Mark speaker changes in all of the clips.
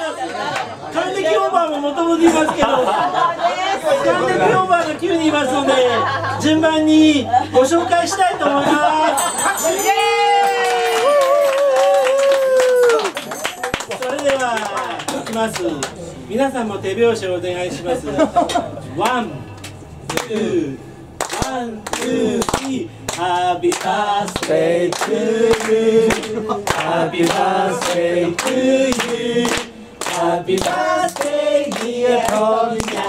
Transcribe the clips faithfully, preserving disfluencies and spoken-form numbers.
Speaker 1: 還暦オーバーももともといますけど、還暦オーバーがきゅうにんいますので、順番にご紹介したいと思います。それではいきます。皆さんも手拍子をお願いします。ワン、ツー、ワン、ツー、スリー。Happy birthday to you. Happy birthday to you. Happy birthday, dear Tonya.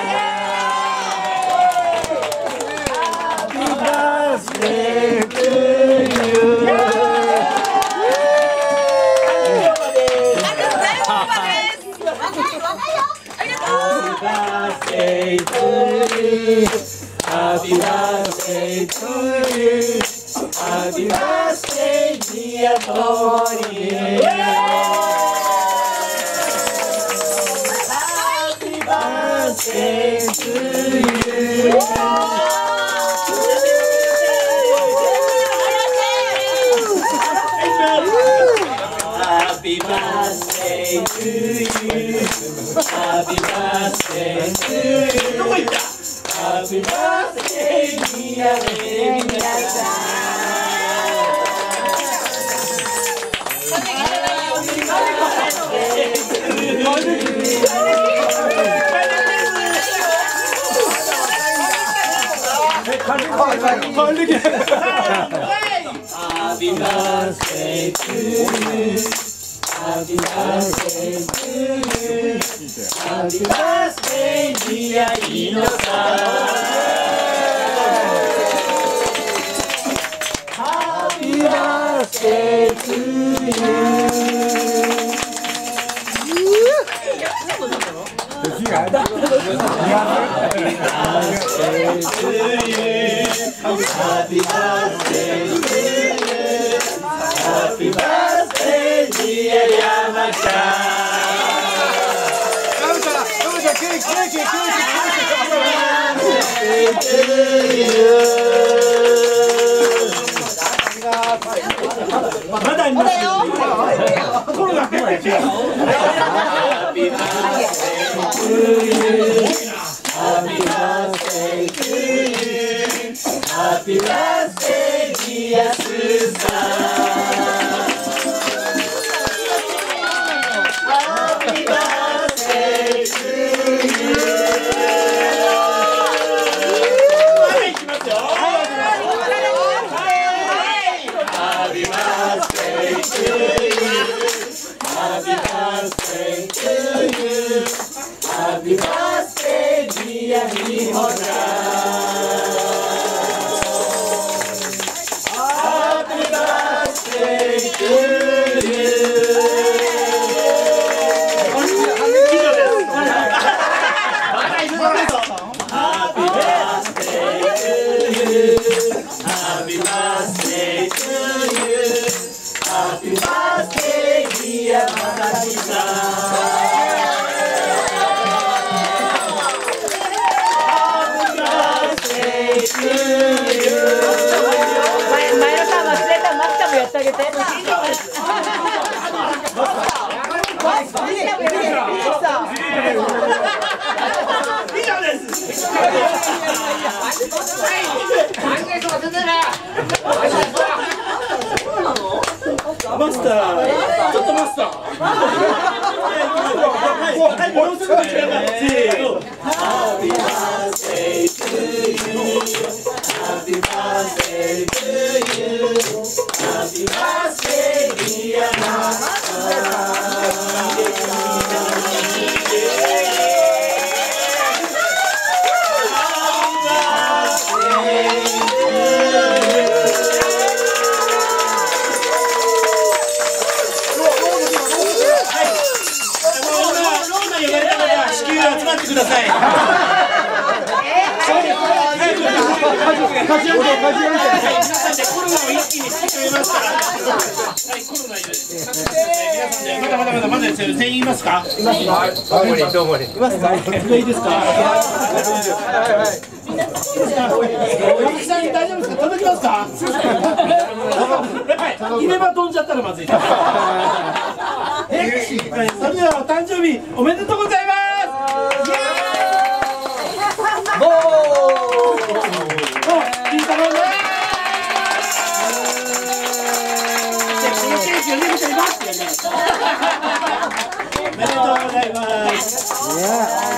Speaker 1: Happy birthday to you. Happy birthday to you. Happy birthday, dear Tony. Happy birthday to you. Happy birthday to you. Happy birthday to you. Happy birthday, dear Emilia-san. Happy birthday to you. Happy birthday to you. Happy birthday, dear Ino-san. Happy birthday to you. Happy birthday to you. Happy birthday to you. Happy birthday, dear Yama-chan. Happy birthday to you. まだありますよ。コロナ結構や違う。Happy birthday to you. Happy birthday to you. Happy birthday, dear Susan.Happy birthday to you. Happy birthday to you. Happy birthday to you. Happy birthday, dear Miho-chan.Happy birthday to you.Happy birthday to you. Happy birthday to you. Happy birthday, dear Masaki-san. Happy birthday to you. 前のさん忘れたマスターもやってあげて。マスター、ちょっとマスター。はい、もうすぐせーの。Happy birthday to you. Happy birthday to you. Happy birthday, dear Masa.ください。勝ち上げて、勝ち上げて。皆さんでコロナを一気に引き止めますから。はい、コロナです。皆さんで、まだまだまだまだですよ。全員いますか？いますか？どうもり、どうもり。いますか？いいですか？おじさん大丈夫ですか？届きますか？はい、入れ歯飛んじゃったらまずい。 はい、それではお誕生日おめでとうございます。イエーイ。おお、金太郎ね。じゃあこのケーキをねみたいなってやります。おめでとうございます。はい、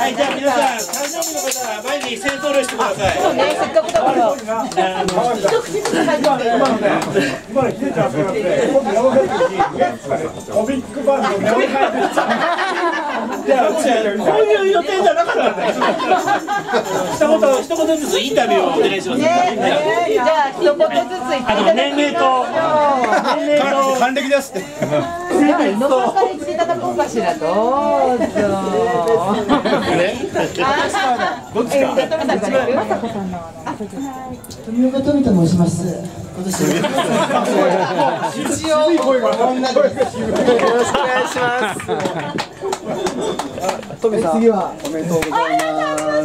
Speaker 1: じゃあ皆さん誕生日の方は前に戦闘類してください。そうね、せっかくだから。今のヒデちゃんってコミックバンドにこういう予定じゃなかったんだよ。一言一言ずつインタビューをお願いします。じゃ
Speaker 2: あ一言ずつ言っていただ
Speaker 1: 年齢と年齢と
Speaker 3: 還暦ですって。
Speaker 2: 野村から言っていただこうかしら。どうぞ。
Speaker 3: どっちか。
Speaker 4: 富岡富と申します。今年一応女です。よろしくお願いします。富さん、次はおめでとうございます。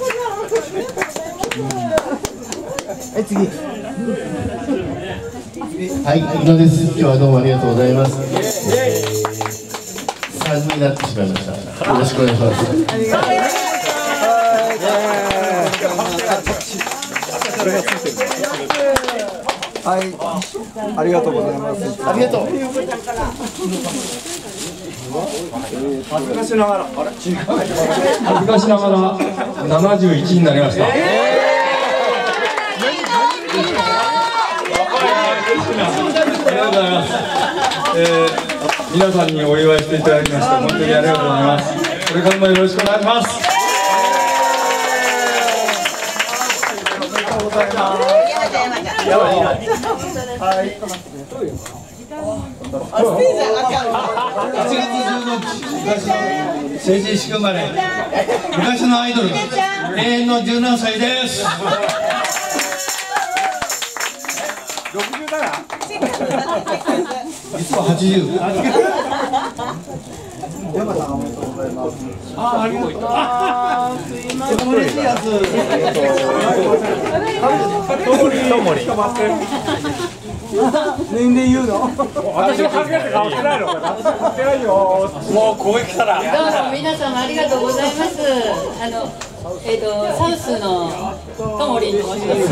Speaker 4: はい、次。
Speaker 5: はい、井野です。今日はどうもありがとうございます。さんになってしまいました。よろしくお願いします。
Speaker 3: はい、ありがとうございます。
Speaker 5: ありがとう。
Speaker 3: 恥ずかしながら、あれ、違う。
Speaker 6: 恥ずかしながらななじゅういちになりました。ありがとうございます。えー、皆さんにお祝いしていただきまして本当にありがとうございます。これからもよろしくお願いします。
Speaker 3: おめでとうございます。はい。
Speaker 5: はちがつじゅうごにち、成人式生まれ、昔のアイドル、永遠のじゅうななさいです。
Speaker 3: ろくじゅうなな？
Speaker 5: 実ははちじゅう。
Speaker 3: 山さんおめでとうございます。
Speaker 5: あ、ありがとう。あ、すいません。嬉しいやつ。
Speaker 3: ともり。年齢言うの？私も恥ずかしい顔してないのかな？してないよ。もうここへ来たら。
Speaker 7: どうも皆様ありがとうございます。あのえっとサウスのともりんと申します。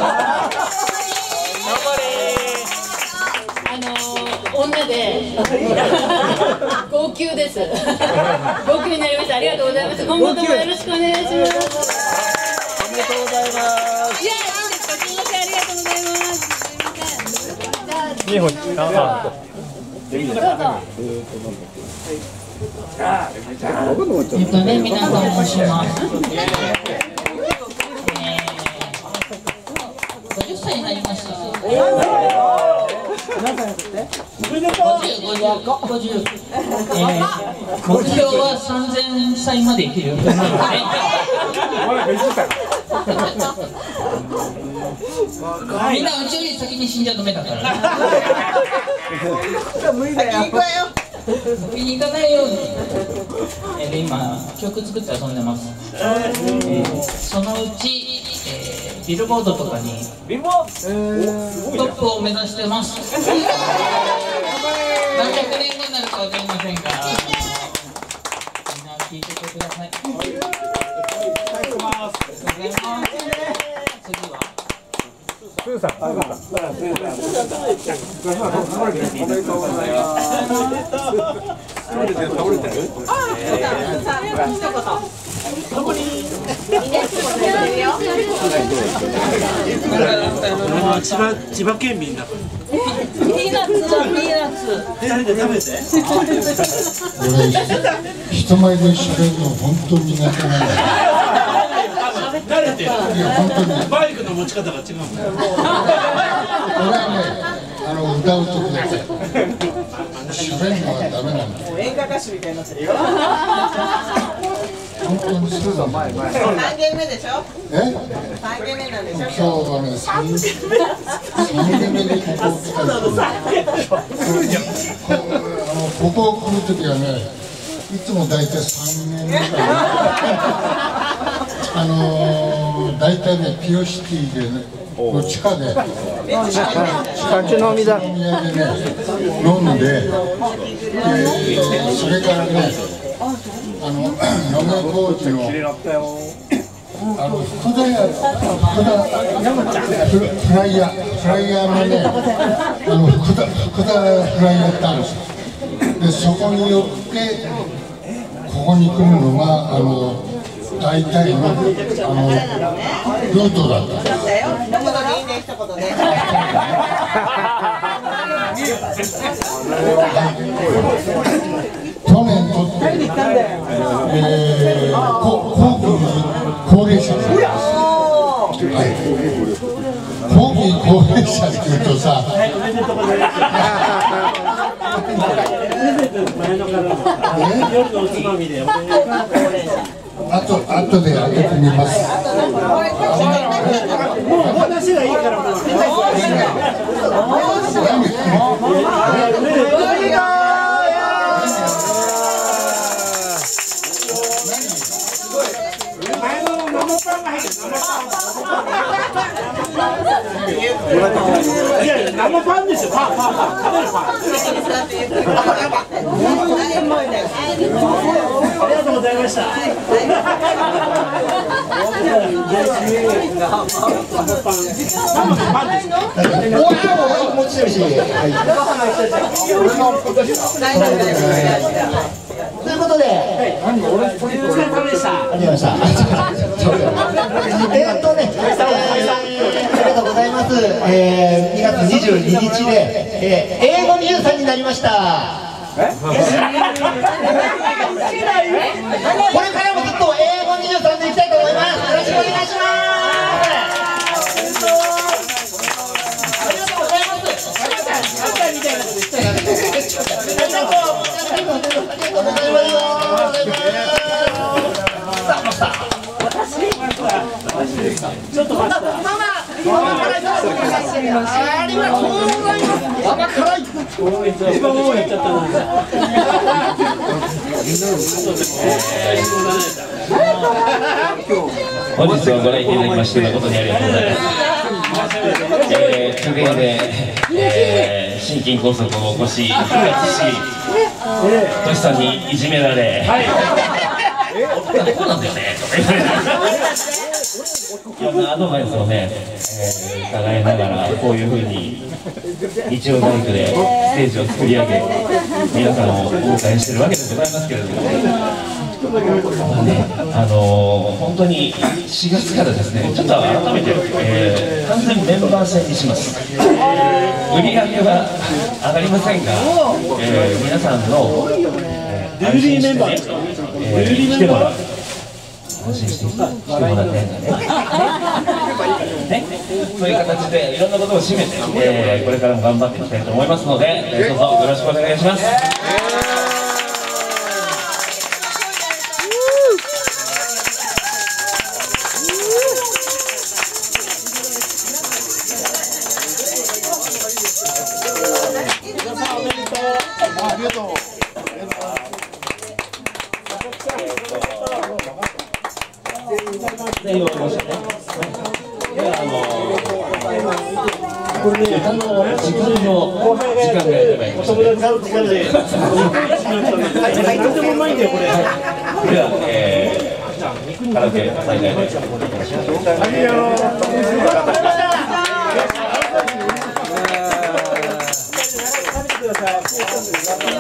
Speaker 7: あの女で号泣です。号泣になりました。ありがとうございます。今後ともよろしくお願いします。
Speaker 3: おめでとうございます。
Speaker 7: いやいいですか。すみませんありがとうございます。
Speaker 3: 日本にどうぞ。
Speaker 8: えっとね、皆さん申します。ごじゅっさいになりました。ごじゅう、ごじゅう、ごじゅう。目標はさんぜんさいまで生きる。みんなうちより先に死んじゃダメだからね。
Speaker 2: 無理だよ。
Speaker 8: 先に行かないように。えー、今曲作って遊んでます。えー、そのうち、えー、ビルボードとかにトップを目指してます。何百年後になるかわかりませんが、みんな聞いててください。次は。
Speaker 3: スーさん、スーさん、おめでとうございます。倒れてる、倒れてる。ああ、一言。
Speaker 1: 千葉千葉県民だから。
Speaker 8: ピーナッツだ、ピーナッツ。
Speaker 1: 二人で食べて。
Speaker 5: 俺、人前で喋るの本当に苦手なんだよ。
Speaker 1: 慣れてる。バイクの持ち方が違うんだよ。
Speaker 5: 俺はね、あの歌うときだけ喋るのはダメなんだよ。
Speaker 2: 演歌歌手みたいになってるよ。
Speaker 5: 本当にそうだ。
Speaker 2: 三軒目でしょ。
Speaker 5: え？
Speaker 2: 三軒目なんでしょ。
Speaker 5: 今日はね、三三軒目でここ来たんですよ。あのここ来るときはね、いつも大体三軒目からあのー、大体ね、ピオシティでね、 の地下で
Speaker 4: 立ち飲みだ。
Speaker 5: お土産でね飲んで、でそれからねあの野毛高知のあの福田屋福田フライヤーフライヤーのねあの福田福田フライヤーってあるんですよ。でそこによってここに来るのがあの大体のあのルートだった。去年とって、えー、こ後期高齢者なんです。はい、後期高齢者っていうとさ
Speaker 1: 夜のおつまみで
Speaker 5: あと後で開けてみます。
Speaker 1: もう話がいいからもう前の生パンが入ってる生パンいやいや生パンですよ。パンパンパン食べるパンありがとうございました。
Speaker 9: ということで、お疲れ様でした。ありがとうございました。えっとね、ありがとうございます。えー、にがつにじゅうににちで、えー、英語にじゅうさんになりました。これからもずっと英語にじゅうさんでいきたいと思います。よろしくお願いします。ありがとうございます。みたいなこと言ってた。ありがとうございます。
Speaker 1: ちょっと待って。ママ、ママからいただきました。ありがとうございます。ママからいただきました。一番多いやっちゃったのに。
Speaker 10: 本日はご来店いただきまして誠にありがとうございます。えー、中継で、えー、心筋梗塞を起こし、復活し、トシさんにいじめられ、はい、こうなんだよね。いろんなアドバイスをね、えー、伺いながらこういうふうに日曜大工でステージを作り上げ、皆さんをお迎えしているわけでございますけれども、ね、あのー、本当にしがつからですね、ちょっと改めて、えー、完全メンバー制にします。売り上げは上がりませんが、えー、皆さんの、えー、安心してね、えー、来てもらう。安心して来てもらってね、そういう形でいろんなことを締めて、えー、これからも頑張っていきたいと思いますので、えー、どうぞよろしくお願いします。
Speaker 5: ありがとう。
Speaker 1: これね、あの時間の時間がやばい。お友達会う時間で。何でもうまいんだよこれ。で
Speaker 10: は、えー、カラオケ再開で。食べてください。